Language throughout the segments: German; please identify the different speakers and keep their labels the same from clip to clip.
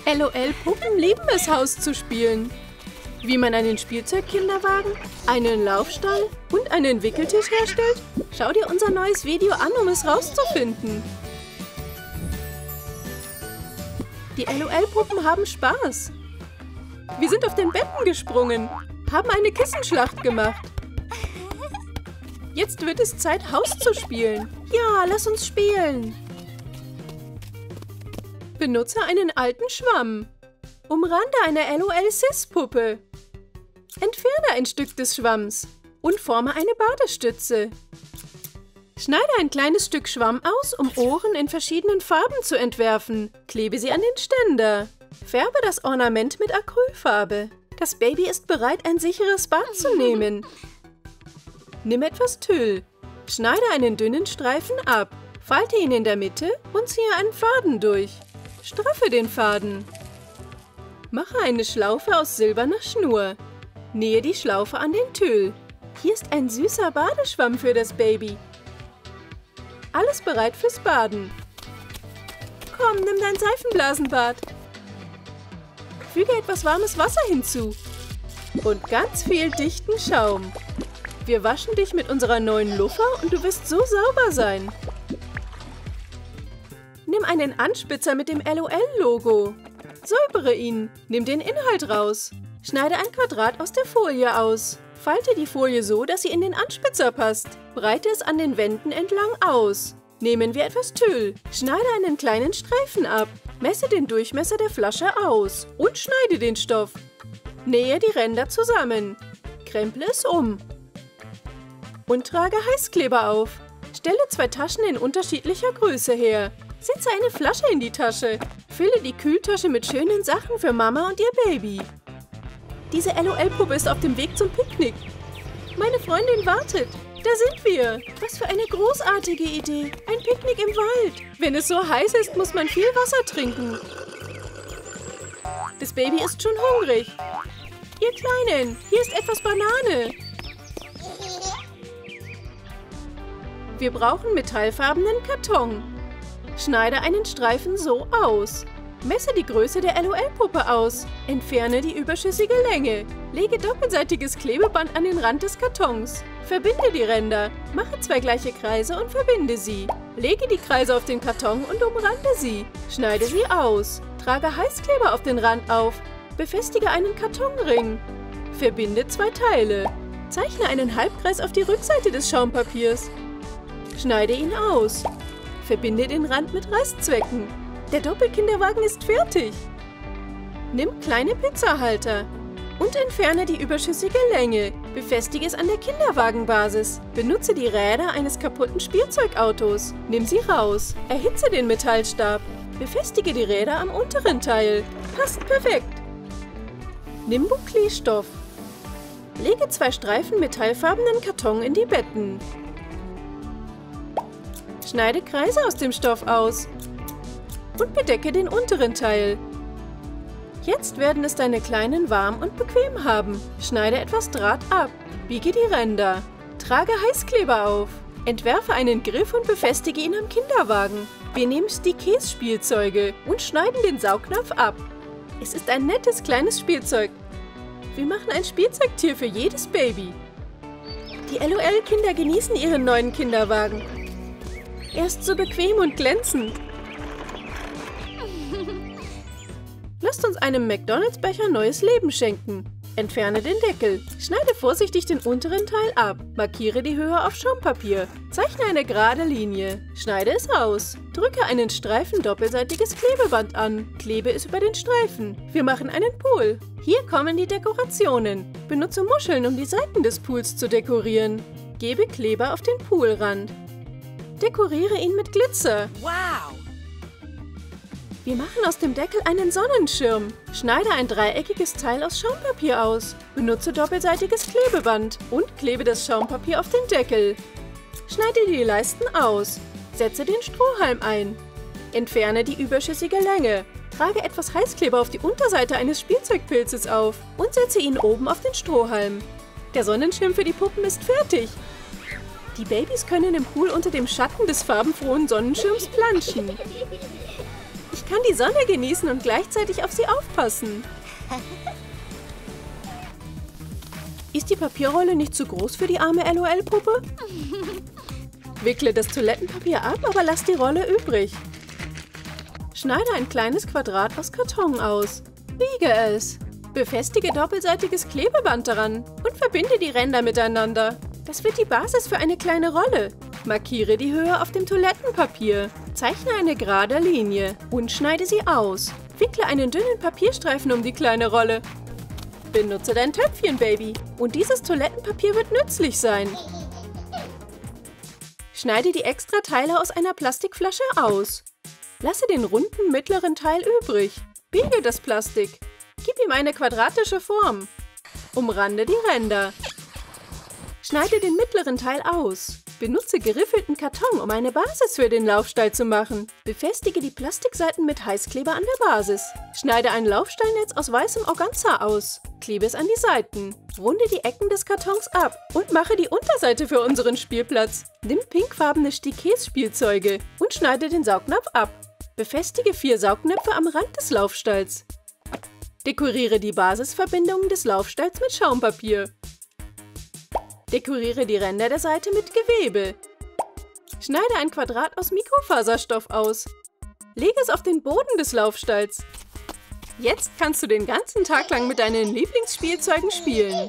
Speaker 1: LOL-Puppen lieben es, Haus zu spielen. Wie man einen Spielzeugkinderwagen, einen Laufstall und einen Wickeltisch herstellt? Schau dir unser neues Video an, um es rauszufinden. Die LOL-Puppen haben Spaß. Wir sind auf den Betten gesprungen, haben eine Kissenschlacht gemacht. Jetzt wird es Zeit, Haus zu spielen. Ja, lass uns spielen. Benutze einen alten Schwamm. Umrande eine LOL-Sis-Puppe. Entferne ein Stück des Schwamms und forme eine Badestütze. Schneide ein kleines Stück Schwamm aus, um Ohren in verschiedenen Farben zu entwerfen. Klebe sie an den Ständer. Färbe das Ornament mit Acrylfarbe. Das Baby ist bereit, ein sicheres Bad zu nehmen. Nimm etwas Tüll. Schneide einen dünnen Streifen ab. Falte ihn in der Mitte und ziehe einen Faden durch. Straffe den Faden. Mache eine Schlaufe aus silberner Schnur. Nähe die Schlaufe an den Tüll. Hier ist ein süßer Badeschwamm für das Baby. Alles bereit fürs Baden. Komm, nimm dein Seifenblasenbad. Füge etwas warmes Wasser hinzu. Und ganz viel dichten Schaum. Wir waschen dich mit unserer neuen Luffer und du wirst so sauber sein. Nimm einen Anspitzer mit dem LOL-Logo. Säubere ihn. Nimm den Inhalt raus. Schneide ein Quadrat aus der Folie aus. Falte die Folie so, dass sie in den Anspitzer passt. Breite es an den Wänden entlang aus. Nehmen wir etwas Tüll. Schneide einen kleinen Streifen ab. Messe den Durchmesser der Flasche aus und schneide den Stoff. Nähe die Ränder zusammen. Kremple es um. Und trage Heißkleber auf. Stelle 2 Taschen in unterschiedlicher Größe her. Setze eine Flasche in die Tasche. Fülle die Kühltasche mit schönen Sachen für Mama und ihr Baby. Diese LOL-Puppe ist auf dem Weg zum Picknick. Meine Freundin wartet. Da sind wir. Was für eine großartige Idee. Ein Picknick im Wald. Wenn es so heiß ist, muss man viel Wasser trinken. Das Baby ist schon hungrig. Ihr Kleinen, hier ist etwas Banane. Wir brauchen metallfarbenen Karton. Schneide einen Streifen so aus. Messe die Größe der LOL-Puppe aus. Entferne die überschüssige Länge. Lege doppelseitiges Klebeband an den Rand des Kartons. Verbinde die Ränder. Mache 2 gleiche Kreise und verbinde sie. Lege die Kreise auf den Karton und umrande sie. Schneide sie aus. Trage Heißkleber auf den Rand auf. Befestige einen Kartonring. Verbinde 2 Teile. Zeichne einen Halbkreis auf die Rückseite des Schaumpapiers. Schneide ihn aus. Verbinde den Rand mit Reißzwecken. Der Doppelkinderwagen ist fertig. Nimm kleine Pizzahalter und entferne die überschüssige Länge. Befestige es an der Kinderwagenbasis. Benutze die Räder eines kaputten Spielzeugautos. Nimm sie raus. Erhitze den Metallstab. Befestige die Räder am unteren Teil. Passt perfekt. Nimm Bouclé-Stoff. Lege 2 Streifen metallfarbenen Karton in die Betten. Schneide Kreise aus dem Stoff aus und bedecke den unteren Teil. Jetzt werden es deine Kleinen warm und bequem haben. Schneide etwas Draht ab. Biege die Ränder. Trage Heißkleber auf. Entwerfe einen Griff und befestige ihn am Kinderwagen. Wir nehmen Stickés-Spielzeuge und schneiden den Saugnapf ab. Es ist ein nettes kleines Spielzeug. Wir machen ein Spielzeugtier für jedes Baby. Die LOL-Kinder genießen ihren neuen Kinderwagen. Er ist so bequem und glänzend. Lasst uns einem McDonald's-Becher neues Leben schenken. Entferne den Deckel. Schneide vorsichtig den unteren Teil ab. Markiere die Höhe auf Schaumpapier. Zeichne eine gerade Linie. Schneide es aus. Drücke einen Streifen doppelseitiges Klebeband an. Klebe es über den Streifen. Wir machen einen Pool. Hier kommen die Dekorationen. Benutze Muscheln, um die Seiten des Pools zu dekorieren. Gebe Kleber auf den Poolrand. Dekoriere ihn mit Glitzer.
Speaker 2: Wow!
Speaker 1: Wir machen aus dem Deckel einen Sonnenschirm. Schneide ein dreieckiges Teil aus Schaumpapier aus. Benutze doppelseitiges Klebeband und klebe das Schaumpapier auf den Deckel. Schneide die Leisten aus. Setze den Strohhalm ein. Entferne die überschüssige Länge. Trage etwas Heißkleber auf die Unterseite eines Spielzeugpilzes auf und setze ihn oben auf den Strohhalm. Der Sonnenschirm für die Puppen ist fertig. Die Babys können im Pool unter dem Schatten des farbenfrohen Sonnenschirms planschen. Ich kann die Sonne genießen und gleichzeitig auf sie aufpassen. Ist die Papierrolle nicht zu groß für die arme LOL-Puppe? Wickle das Toilettenpapier ab, aber lass die Rolle übrig. Schneide ein kleines Quadrat aus Karton aus. Biege es. Befestige doppelseitiges Klebeband daran und verbinde die Ränder miteinander. Das wird die Basis für eine kleine Rolle. Markiere die Höhe auf dem Toilettenpapier. Zeichne eine gerade Linie und schneide sie aus. Wickle einen dünnen Papierstreifen um die kleine Rolle. Benutze dein Töpfchen, Baby. Und dieses Toilettenpapier wird nützlich sein. Schneide die Extrateile aus einer Plastikflasche aus. Lasse den runden mittleren Teil übrig. Biege das Plastik. Gib ihm eine quadratische Form. Umrande die Ränder. Schneide den mittleren Teil aus. Benutze geriffelten Karton, um eine Basis für den Laufstall zu machen. Befestige die Plastikseiten mit Heißkleber an der Basis. Schneide ein Laufstallnetz aus weißem Organza aus. Klebe es an die Seiten. Runde die Ecken des Kartons ab und mache die Unterseite für unseren Spielplatz. Nimm pinkfarbene Stickets-Spielzeuge und schneide den Saugnapf ab. Befestige 4 Saugnäpfe am Rand des Laufstalls. Dekoriere die Basisverbindungen des Laufstalls mit Schaumpapier. Dekoriere die Ränder der Seite mit Gewebe. Schneide ein Quadrat aus Mikrofaserstoff aus. Lege es auf den Boden des Laufstalls. Jetzt kannst du den ganzen Tag lang mit deinen Lieblingsspielzeugen spielen.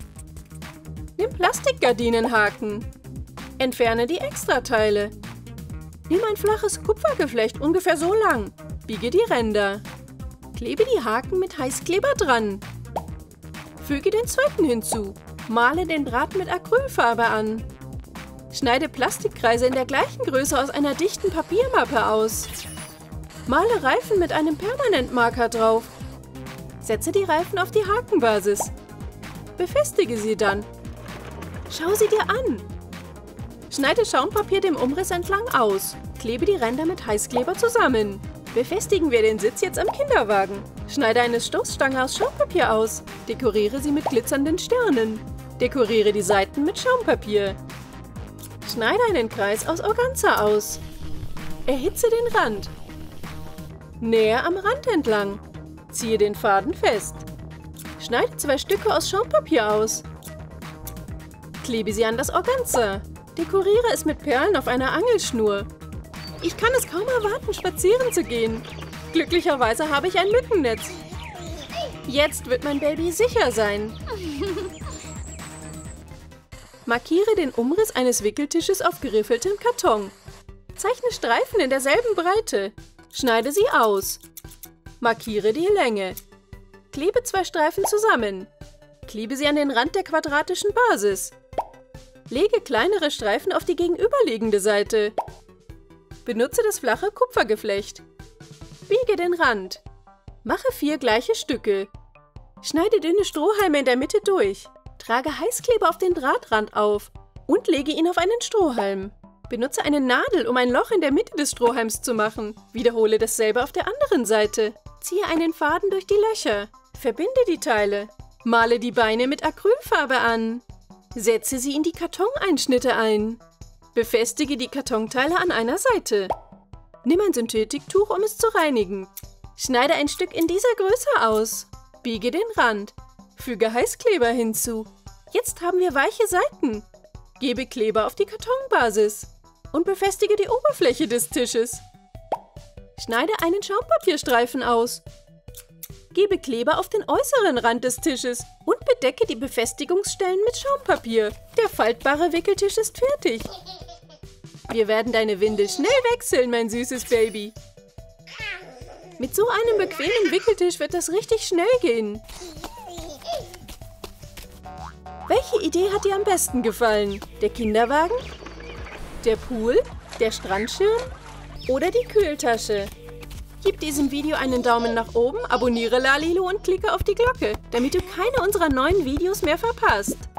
Speaker 1: Nimm Plastikgardinenhaken. Entferne die Extrateile. Nimm ein flaches Kupfergeflecht, ungefähr so lang. Biege die Ränder. Klebe die Haken mit Heißkleber dran. Füge den zweiten hinzu. Male den Draht mit Acrylfarbe an. Schneide Plastikkreise in der gleichen Größe aus einer dichten Papiermappe aus. Male Reifen mit einem Permanentmarker drauf. Setze die Reifen auf die Hakenbasis. Befestige sie dann. Schau sie dir an. Schneide Schaumpapier dem Umriss entlang aus. Klebe die Ränder mit Heißkleber zusammen. Befestigen wir den Sitz jetzt am Kinderwagen. Schneide eine Stoßstange aus Schaumpapier aus. Dekoriere sie mit glitzernden Sternen. Dekoriere die Seiten mit Schaumpapier. Schneide einen Kreis aus Organza aus. Erhitze den Rand. Nähe am Rand entlang. Ziehe den Faden fest. Schneide 2 Stücke aus Schaumpapier aus. Klebe sie an das Organza. Dekoriere es mit Perlen auf einer Angelschnur. Ich kann es kaum erwarten, spazieren zu gehen. Glücklicherweise habe ich ein Mückennetz. Jetzt wird mein Baby sicher sein. Markiere den Umriss eines Wickeltisches auf geriffeltem Karton. Zeichne Streifen in derselben Breite. Schneide sie aus. Markiere die Länge. Klebe 2 Streifen zusammen. Klebe sie an den Rand der quadratischen Basis. Lege kleinere Streifen auf die gegenüberliegende Seite. Benutze das flache Kupfergeflecht. Biege den Rand. Mache 4 gleiche Stücke. Schneide dünne Strohhalme in der Mitte durch. Trage Heißkleber auf den Drahtrand auf und lege ihn auf einen Strohhalm. Benutze eine Nadel, um ein Loch in der Mitte des Strohhalms zu machen. Wiederhole dasselbe auf der anderen Seite. Ziehe einen Faden durch die Löcher. Verbinde die Teile. Male die Beine mit Acrylfarbe an. Setze sie in die Kartoneinschnitte ein. Befestige die Kartonteile an einer Seite. Nimm ein Synthetiktuch, um es zu reinigen. Schneide ein Stück in dieser Größe aus. Biege den Rand. Füge Heißkleber hinzu. Jetzt haben wir weiche Seiten. Gebe Kleber auf die Kartonbasis und befestige die Oberfläche des Tisches. Schneide einen Schaumpapierstreifen aus. Gebe Kleber auf den äußeren Rand des Tisches und bedecke die Befestigungsstellen mit Schaumpapier. Der faltbare Wickeltisch ist fertig. Wir werden deine Windel schnell wechseln, mein süßes Baby. Mit so einem bequemen Wickeltisch wird das richtig schnell gehen. Welche Idee hat dir am besten gefallen? Der Kinderwagen? Der Pool? Der Strandschirm? Oder die Kühltasche? Gib diesem Video einen Daumen nach oben, abonniere Lalilu und klicke auf die Glocke, damit du keine unserer neuen Videos mehr verpasst.